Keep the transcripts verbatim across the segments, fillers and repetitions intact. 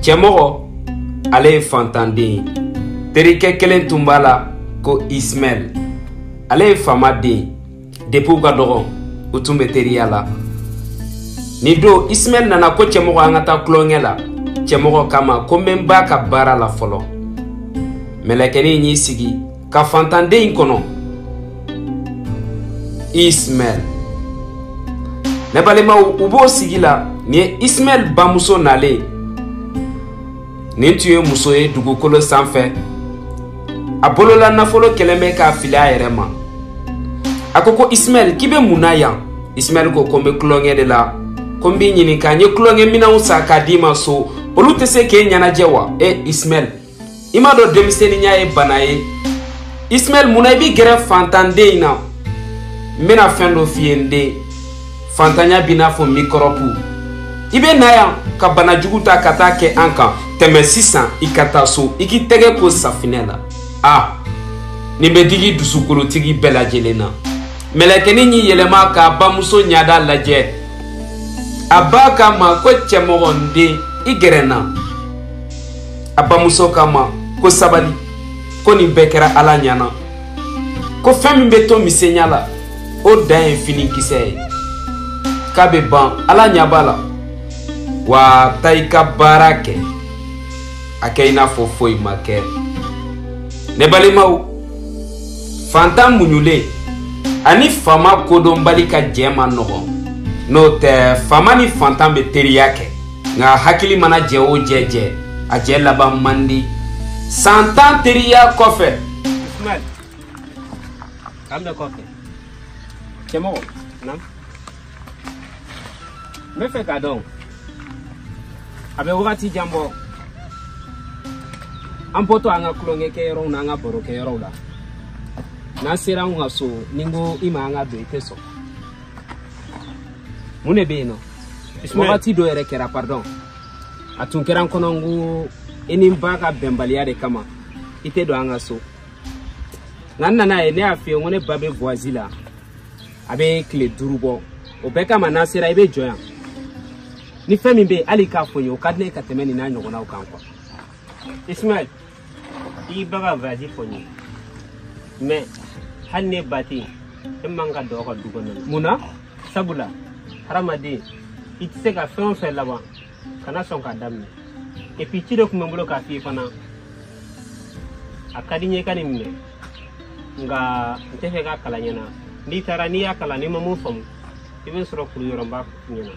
Cɛmɔgɔ ale ye fantanden ye. Terikɛ kelen tun b'a la ko Ismaël. Ale ye famaden ye. Depuis u ka dɔgɔ u tun bɛ teriya la. Ni don Ismaël nana ko cɛmɔgɔ an ka taa kulonkɛ la. Cɛmɔgɔ kama ko n bɛ n ba ka baara la fɔlɔ. Mɛlɛkɛnin y'i sigi ka fantanden in kɔnɔ. Ismaël. Ne balimaw u b'o sigi la ni ye Ismaël bamuso nalen. Nin tun ye muso ye dugukolo sanfɛ. A bolola nafolo kɛlen bɛ k'a fili a yɛrɛ ma. A ko ko Ismaël k'i bɛ mun na yan? Ismaël ko ko n bɛ kulonkɛ de la. Ko n b'i ɲininka n ye kulonkɛ minɛnw san k'a d'i ma so. Olu tɛ se k'e ɲɛnajɛ wa? Eh Ismaël, i m'a dɔn denmisɛnninya ye bana ye. Ismaël munna i b'i gɛrɛ fantanden in na? N bɛna fɛn dɔ f'i ye n den. Fantanya b'i n'a fɔ mikɔrɔbu. I bɛ na yan ka bana jugu ta ka taa kɛ an kan. Tɛmɛ sisan i ka taa so i k'i tɛgɛ ko safinɛ la. Ah, nin bɛ digi dusukolotigi bɛɛ lajɛlen na. Mɛlɛkɛnin y'i yɛlɛma k'a bamuso ɲada lajɛ. A ba k'a ma ko cɛmɔgɔ n den i gɛrɛ n na. A bamuso k'a ma ko sabali ko nin bɛɛ kɛra Ala ɲana. Ko fɛn min bɛ to misɛnya la o dan ye finikisɛ ye. K'a bɛ ban Ala ɲɛ b'a la. Wa taa i ka baara kɛ. A kɛ i n'a fɔ foyi ma kɛ. Ne balimaw, fantan muɲulen ani fama kodɔnbali ka jɛ ma nɔgɔn. N'o tɛ fama ni fantan bɛ teriya kɛ. Nka hakili mana jɛ o jɛ jɛ a jɛ laban man di. San tan teriya kɔfɛ. Ismaël, k'an bɛ kɔfɛ. Cɛmɔgɔ, naamu. N bɛ fɛ k'a dɔn. A bɛ wagati jan bɔ. An bɔtɔ an ka kulonkɛkɛ yɔrɔw n'an ka barokɛ yɔrɔw la. N'an sera an ka so ni n ko i ma an ka don i tɛ sɔn. Mun de bɛ yen nɔ? Wagati dɔ yɛrɛ kɛra pardon. A tun kɛra n kɔnɔ n ko i ni n ba ka bɛnbaliya de kama i tɛ don an ka so. Nka n nana ye ne y'a f'i ye n ko ne ba bɛ voisin la. A bɛ tile duuru bɔ. O bɛɛ kama n'an sera i bɛ jɔ yan. Ni fɛn min bɛ yen hali k'a fɔ n ye o ka di ne ka tɛmɛ nin n'a ɲɔgɔnnaw kan quoi. Ismaël, i ba ka voisin fɔ n ye. Mais hali ne ba tɛ yen e man ka don aw ka du kɔnɔ. Munna? Sabula hadamaden i tɛ se ka fɛn o fɛn laban kana sɔn k'a daminɛ. Et puis ci de tun bɛ n bolo k'a f'i ye fana. A ka di n ye i ka nin minɛ. Nka n tɛ fɛ k'a kalan ɲɛna. N'i taara n'i y'a kalan n'i ma mun faamu i bɛ sɔrɔ kuru yɔrɔ n b'a ɲɛna.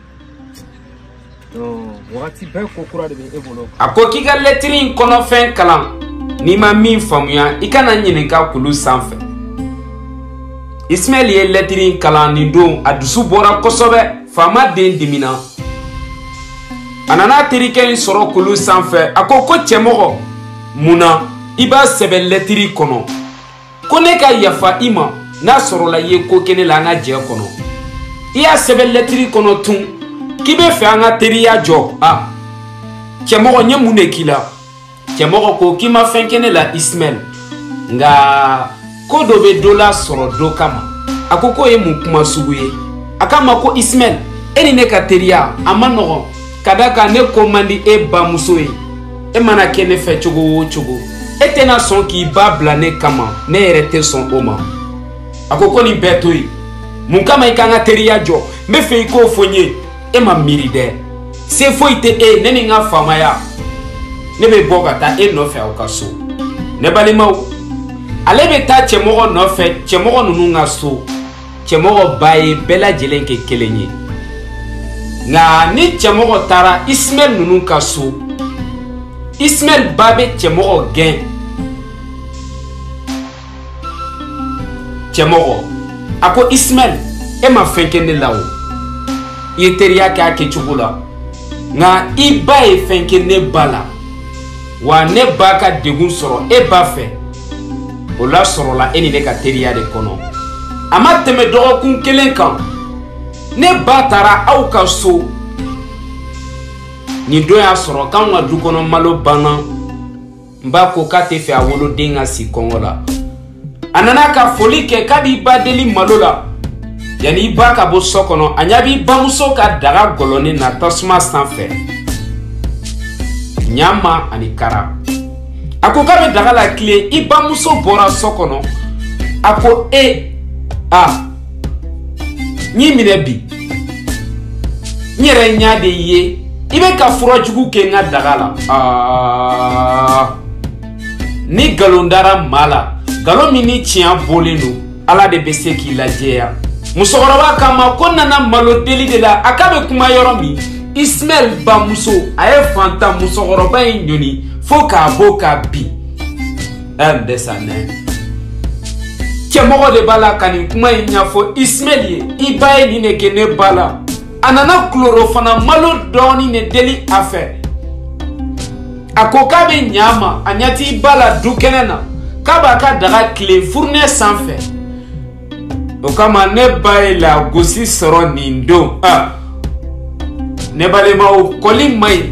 Wagati bɛɛ ko kura de bɛ e bolo. A ko k'i ka lɛtiri in kɔnɔfɛn kalan n'i ma min faamuya i kana ɲininka kulu sanfɛ. Ismaël ye lɛtiri in kalan nin don a dusu bɔra kosɛbɛ. Faama den dimina. A nana terikɛ in sɔrɔ kulu sanfɛ. A ko ko cɛmɔgɔ munna i b'a sɛbɛn lɛtiri kɔnɔ? Ko ne ka yafa i ma n'a sɔrɔla i ye ko kɛ ne la an ka jɛ kɔnɔ. I y'a sɛbɛn lɛtiri kɔnɔ tun k'i bɛ fɛ an ka teriya jɔ. Ah, cɛmɔgɔ n ye mun de k'i la? Cɛmɔgɔ ko k'i ma fɛn kɛ ne la Ismaël. Nka ko dɔ bɛ dɔ la sɔrɔ dɔ kama. A ko k'o ye mun kuma sugu ye? A k'a ma ko Ismaël e ni ne ka teriya a ma nɔgɔn. Ka da kan ne ko man di e bamuso ye. E mana kɛ ne fɛ cogo o cogo e tɛna sɔn k'i ba bila ne kama. Ne yɛrɛ tɛ sɔn o ma. A ko ko nin bɛɛ to yen. Mun kama i k'an ka teriya jɔ? N bɛ fɛ i k'o fɔ n ye. E ma miiri dɛ. Se foyi tɛ e ne ni n ka faamaya. Ne bɛ bɔ ka taa e nɔfɛ aw ka so. Ne balimaw, ale bɛ taa cɛmɔgɔ nɔfɛ cɛmɔgɔ ninnu ka so. Cɛmɔgɔ ba ye bɛɛ lajɛlen kɛ kelen ye. Nka ni cɛmɔgɔ taara Ismaël ninnu ka so, Ismaël ba bɛ cɛmɔgɔ gɛn. Cɛmɔgɔ, a ko Ismaël e ma fɛn kɛ ne la o. I ye teriya kɛ a kɛcogo la. Nka i ba ye fɛn kɛ ne ba la. Wa ne ba ka degun sɔrɔ e ba fɛ. O la sɔrɔla e ni ne ka teriya de kɔnɔ. A ma tɛmɛ dɔgɔkun kelen kan. Ne ba taara aw ka so. Nin don y'a sɔrɔ k'anw ka du kɔnɔ malo banna. N ba ko k'a tɛ fɛ a woloden ka si kɔngɔ la. A nana ka foli kɛ k'a b'i ba deli malo la. Yani i ba ka bɔ so kɔnɔ a ɲa b'i bamuso ka daga gɔlɔnin na tasuma sanfɛ. nyama ani kara. Ako k'a bɛ daga la tile i bamuso bɔra so kɔnɔ. Ako e a n'i minɛ bi n yɛrɛ ɲa de ye i bɛ ka fura jugu kɛ n ka daga la. Aa ni galon dara maa la galon min ni tiɲɛ bɔlen don Ala de bɛ se k'i lajɛya. Musokɔrɔba kama ko nana malo deli de la a k'a bɛ kuma yɔrɔ min Ismaël bamuso a ye fantan musokɔrɔba in ɲɔni fo k'a bɔ k'a bin. Elle de sa nɛ. Cɛmɔgɔ de b'a la ka nin kuma in ɲɛfɔ Ismaël ye i ba ye nin de kɛ ne ba la. A nana kuloro fana malo dɔɔni de deli a fɛ. A ko k'a bɛ ɲa a ma a ɲɛ t'i ba la du kɛnɛ na k'a b'a ka daga tile furunɛ sanfɛ. O kama ne ba ye lagosi sɔrɔ nin don. Ah. Ne balemaw kɔli ma ɲi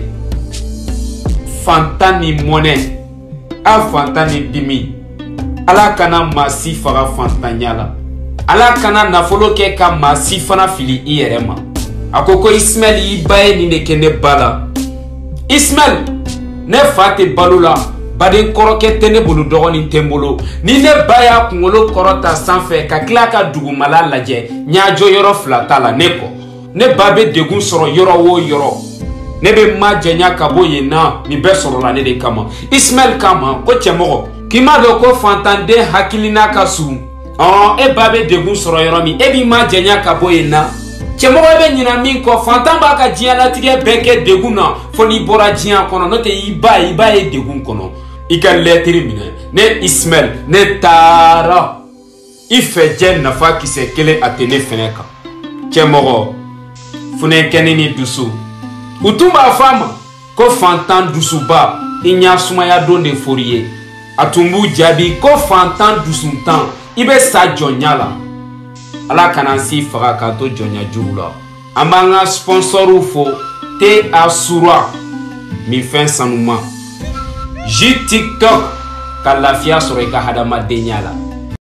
fantan ni mɔnɛ a fantan ni dimi. Ala kana maa si faga fantanya la. Ala kana nafolo kɛ ka maa si fana fili i yɛrɛ ma. A ko ko Ismaël i ba ye nin de kɛ ne ba la. Ismaël ne fa tɛ balo la baden kɔrɔkɛ tɛ ne bolo dɔgɔnin tɛ n bolo. Ni ne ba y'a kunkolo kɔrɔta sanfɛ ka tila ka dugumala lajɛ ɲajɔ yɔrɔ fila t'a la ne kɔ. Ne ba bɛ degun sɔrɔ yɔrɔ o yɔrɔ ne bɛ ma janya ka bɔ yen na nin bɛɛ sɔrɔla ne de kama. Ismaël kama ko cɛmɔgɔ k'i ma dɔn ko fantanden hakilina ka surun. Ɔn e ba bɛ degun sɔrɔ yɔrɔ min e b'i ma janya ka bɔ yen na. Cɛmɔgɔ bɛ ɲina min kɔ fantan b'a ka diɲɛlatigɛ bɛɛ kɛ degun na fo n'i bɔra diɲɛ kɔnɔ n'o tɛ i ba i ba ye degun kɔnɔ. I ka lɛtiri minɛ ne Ismaël ne taara i fɛ jɛ nafa kisɛ kelen a tɛ ne fɛnɛ kan. Cɛmɔgɔ funɛkɛni ni dusu u tun b'a fɔ a ma ko fantan dusuba i ɲa sumaya don de fɔr'i ye. A tun b'u jaabi ko fantan dusuntan i bɛ sa jɔnya la. Ala kana si faga k'an to jɔnya jugu la. An b'an ka sponsɔrw fo T A Sura minfɛn sanuma. Ji TikTok ka lafiya sɔrɔ i ka hadamadenya la.